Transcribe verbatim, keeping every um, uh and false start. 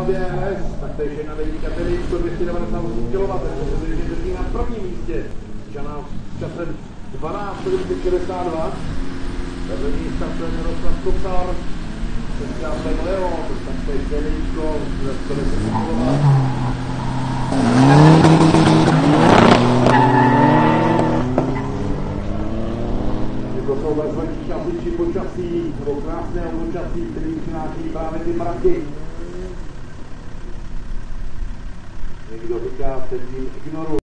B M S, tak to je jedna devítka, tedy sto dvě stě devadesát osm kilowattů, protože drží na prvním místě. Čana s časem dvanáct šedesát dva. Vedle ní startuje Miroslav Kocar, Česká Leo, to tam stojí Čelíčko, za sto deset kilowattů. To jsou takzvaní časiči počasí, nebo krásného počasí, který přináší právě ty mraky. Někdo říká, před tím ignoruj.